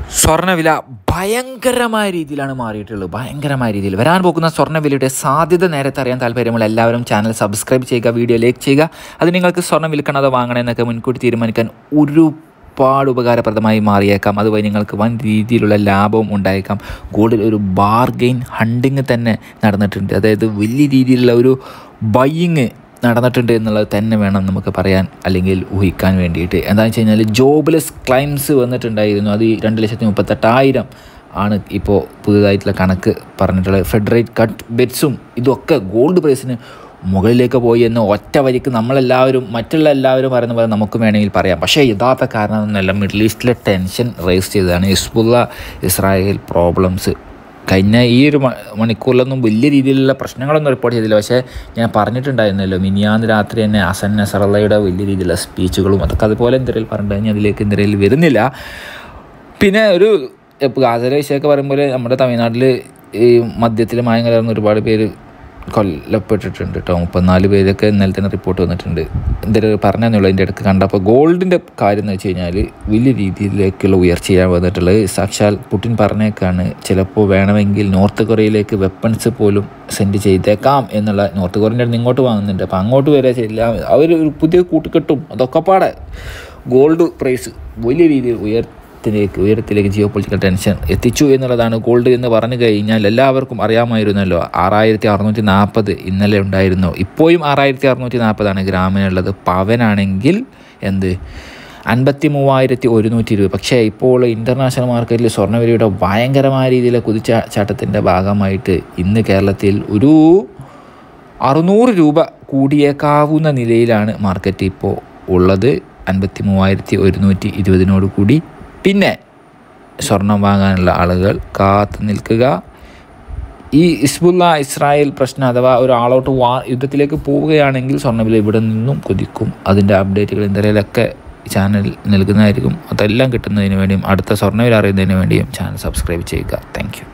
സ്വർണ്ണവില ഭയങ്കരമായ രീതിയിലാണ് മാറിയിട്ടുള്ളത്. ഭയങ്കരമായ രീതിയിൽ വരാൻ പോകുന്ന സ്വർണ്ണവിലയുടെ സാധ്യത നേരത്തെ അറിയാൻ താല്പര്യമുള്ള എല്ലാവരും ചാനൽ സബ്സ്ക്രൈബ് ചെയ്യുക, വീഡിയോ ലൈക്ക് ചെയ്യുക. അത് നിങ്ങൾക്ക് സ്വർണ്ണം വിൽക്കണം അതോ വാങ്ങണം എന്നൊക്കെ മുൻകൂട്ടി തീരുമാനിക്കാൻ ഒരുപാട് ഉപകാരപ്രദമായി മാറിയേക്കാം. അതുവഴി നിങ്ങൾക്ക് വൻ രീതിയിലുള്ള ലാഭവും ഉണ്ടായേക്കാം. ഗോൾഡിൽ ഒരു ബാർഗെയിൻ ഹണ്ടിങ് തന്നെ നടന്നിട്ടുണ്ട്. അതായത് വലിയ രീതിയിലുള്ള ഒരു ബൈയിങ് നടന്നിട്ടുണ്ട് എന്നുള്ളത് തന്നെ വേണം നമുക്ക് പറയാൻ അല്ലെങ്കിൽ ഊഹിക്കാൻ വേണ്ടിയിട്ട്. എന്താണെന്ന് വെച്ച് കഴിഞ്ഞാൽ ജോബ്ലെസ് ക്ലൈംസ് വന്നിട്ടുണ്ടായിരുന്നു. അത് 2,38,000 ആണ് ഇപ്പോൾ പുതുതായിട്ടുള്ള കണക്ക് പറഞ്ഞിട്ടുള്ളത്. ഫെഡറേറ്റ് കട്ട് ബെറ്റ്സും ഇതൊക്കെ ഗോൾഡ് പ്രൈസിന് മുകളിലേക്ക് പോയി എന്ന് ഒറ്റ വരിക്ക് നമ്മളെല്ലാവരും മറ്റുള്ള എല്ലാവരും പറയുന്ന പോലെ നമുക്ക് വേണമെങ്കിൽ പറയാം. പക്ഷേ യഥാർത്ഥ കാരണമൊന്നുമല്ല. മിഡിൽ ഈസ്റ്റിലെ ടെൻഷൻ റേസ് ചെയ്തതാണ്. ഹിസ്ബുള്ള ഇസ്രായേൽ പ്രോബ്ലംസ് കഴിഞ്ഞ ഈ ഒരു മണിക്കൂറിലൊന്നും വലിയ രീതിയിലുള്ള പ്രശ്നങ്ങളൊന്നും റിപ്പോർട്ട് ചെയ്തില്ല. പക്ഷേ ഞാൻ പറഞ്ഞിട്ടുണ്ടായിരുന്നല്ലോ, മിനിയാന്ന് രാത്രി തന്നെ ഹസൻ നസറള്ളയുടെ വലിയ രീതിയിലുള്ള സ്പീച്ചുകളും അതൊക്കെ അതുപോലെ എന്തെങ്കിലും പറഞ്ഞിട്ടുണ്ടെങ്കിൽ അതിലേക്ക് എന്തെങ്കിലും വരുന്നില്ല. പിന്നെ ഒരു ഗാസയിലെ വിഷയമൊക്കെ പറയുമ്പോൾ നമ്മുടെ തമിഴ്നാട്ടിൽ ഈ മദ്യത്തിൽ മായം കലർന്ന ഒരുപാട് പേര് കൊല്ലപ്പെട്ടിട്ടുണ്ട് കേട്ടോ. 34 പേരൊക്കെ ഇന്നലെ തന്നെ റിപ്പോർട്ട് വന്നിട്ടുണ്ട്. എന്തെങ്കിലും പറഞ്ഞെന്നുള്ളൂ അതിൻ്റെ ഇടയ്ക്ക് കണ്ടപ്പോൾ. ഗോൾഡിൻ്റെ കാര്യം എന്ന് വെച്ച് കഴിഞ്ഞാൽ വലിയ രീതിയിലേക്കുള്ള ഉയർച്ചയാണ് വന്നിട്ടുള്ളത്. സാക്ഷാൽ പുടിൻ പറഞ്ഞേക്കാണ് ചിലപ്പോൾ വേണമെങ്കിൽ നോർത്ത് കൊറിയയിലേക്ക് വെപ്പൺസ് പോലും സെൻഡ് ചെയ്തേക്കാം എന്നുള്ള. നോർത്ത് കൊറിയൻ്റെ അടുത്ത് ഇങ്ങോട്ട് വാങ്ങുന്നുണ്ട്. അപ്പോൾ അങ്ങോട്ട് വരെ ചെയ്യില്ല. അവർ ഒരു പുതിയ കൂട്ടുകെട്ടും അതൊക്കെ പാടെ ഗോൾഡ് പ്രൈസ് വലിയ രീതിയിൽ ഉയരത്തിലേക്ക് ജിയോ പൊളിറ്റിക്കൽ ടെൻഷൻ എത്തിച്ചു എന്നുള്ളതാണ്. ഗോൾഡ് എന്ന് പറഞ്ഞു കഴിഞ്ഞാൽ എല്ലാവർക്കും അറിയാമായിരുന്നല്ലോ. 6,640 ഇന്നലെ ഉണ്ടായിരുന്നു. ഇപ്പോഴും 6,640 ഗ്രാമിനുള്ളത്. പവനാണെങ്കിൽ 53,120. പക്ഷേ ഇപ്പോൾ ഇൻ്റർനാഷണൽ മാർക്കറ്റിൽ സ്വർണ്ണവിലയുടെ ഭയങ്കരമായ രീതിയിലെ കുതിച്ചാട്ടത്തിൻ്റെ ഭാഗമായിട്ട് ഇന്ന് കേരളത്തിൽ ഒരു 600 രൂപ കൂടിയേക്കാവുന്ന നിലയിലാണ് മാർക്കറ്റ് ഇപ്പോൾ ഉള്ളത്. 53,120 കൂടി. പിന്നെ സ്വർണം വാങ്ങാനുള്ള ആളുകൾ കാത്തു നിൽക്കുക. ഈ ഹിസ്ബുള്ള ഇസ്രായേൽ പ്രശ്നം അഥവാ ഒരു ആളോട്ട് യുദ്ധത്തിലേക്ക് പോവുകയാണെങ്കിൽ സ്വർണ്ണവില ഇവിടെ നിന്നും കുതിക്കും. അതിൻ്റെ അപ്ഡേറ്റുകൾ എന്തെങ്കിലുമൊക്കെ ചാനൽ നൽകുന്നതായിരിക്കും. അതെല്ലാം കിട്ടുന്നതിന് വേണ്ടിയും അടുത്ത സ്വർണ്ണവില അറിയുന്നതിന് വേണ്ടിയും ചാനൽ സബ്സ്ക്രൈബ് ചെയ്യുക. Thank U.